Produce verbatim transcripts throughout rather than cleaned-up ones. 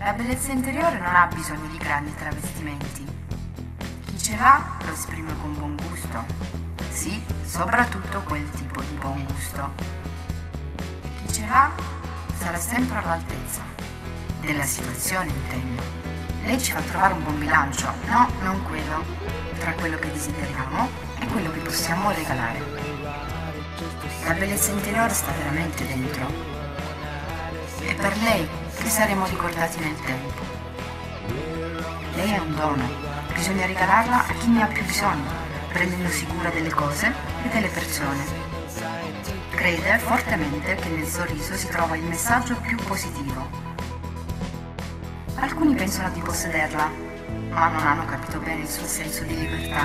La bellezza interiore non ha bisogno di grandi travestimenti. Chi ce l'ha lo esprime con buon gusto. Sì, soprattutto quel tipo di buon gusto. Chi ce l'ha sarà sempre all'altezza. Della situazione, intendo. Lei ci fa trovare un buon bilancio, no, non quello, tra quello che desideriamo e quello che possiamo regalare. La bellezza interiore sta veramente dentro. È per lei che saremo ricordati nel tempo. Lei è un dono, bisogna regalarla a chi ne ha più bisogno, prendendosi cura delle cose e delle persone. Crede fortemente che nel sorriso si trova il messaggio più positivo. Alcuni pensano di possederla, ma non hanno capito bene il suo senso di libertà.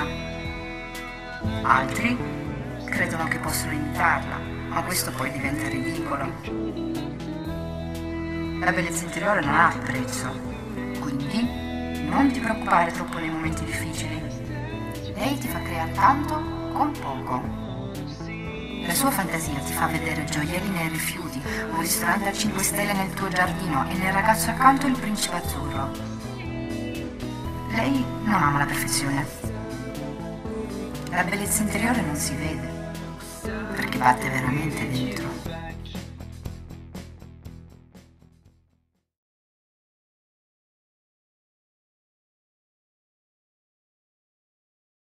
Altri credono che possono imitarla, ma questo poi diventa ridicolo. La bellezza interiore non ha prezzo, quindi non ti preoccupare troppo nei momenti difficili. Lei ti fa creare tanto con poco. La sua fantasia ti fa vedere gioielli nei rifiuti, un ristorante a cinque stelle nel tuo giardino e nel ragazzo accanto il principe azzurro. Lei non ama la perfezione. La bellezza interiore non si vede, perché batte veramente dentro.